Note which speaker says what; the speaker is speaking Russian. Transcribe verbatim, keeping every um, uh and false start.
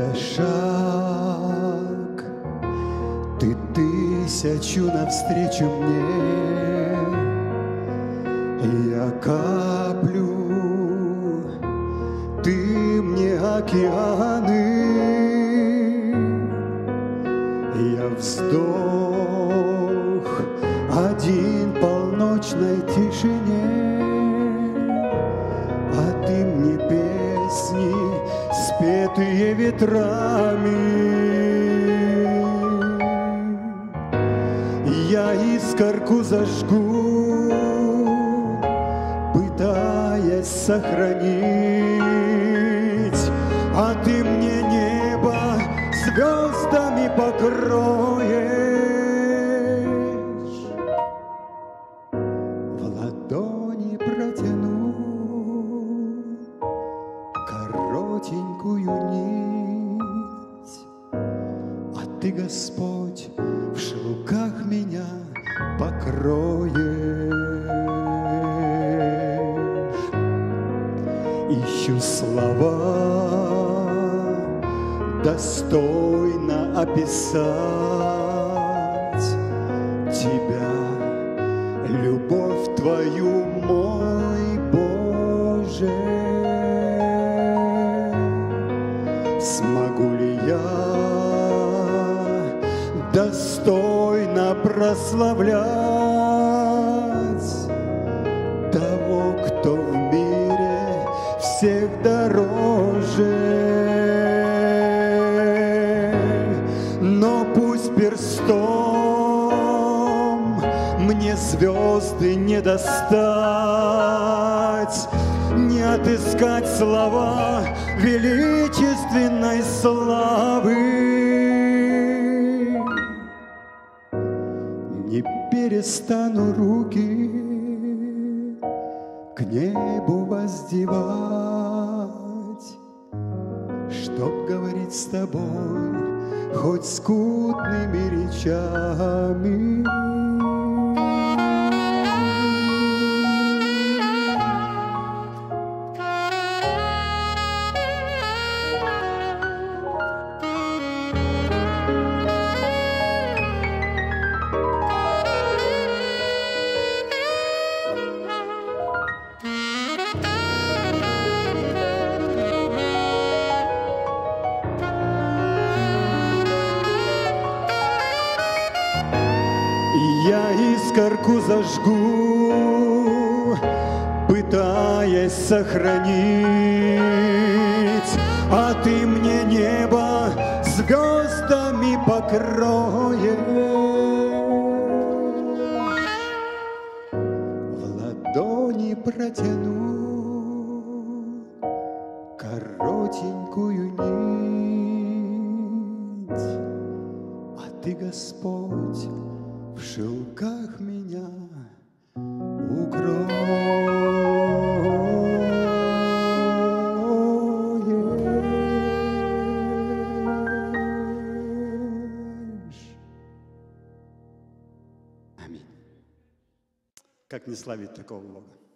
Speaker 1: я шаг, ты тысячу навстречу мне, я каплю, ты мне океаны, я вздох один в полночной тишине, а ты мне песни, спетые ветрами. Я искорку зажгу, пытаясь сохранить, а ты мне небо звездами покроешь. В ладони протяну коротенькую нить, а ты, Господь, в шелках меня покроешь. Ищу слова, достойно описать тебя, любовь твою, мой Боже. Смогу ли я достойно прославлять того, кто в мире всех дороже? Но пусть перстом мне звезды не достать, не отыскать слова величественной славы. Не перестану руки к небу воздевать, чтоб говорить с тобой хоть скудными речами. Я искорку зажгу, пытаясь сохранить, а ты мне небо звездами покроешь. В ладони протяну коротенькую нить, а ты, Господь, в шелках меня укроешь. Аминь. Как не славить такого Бога?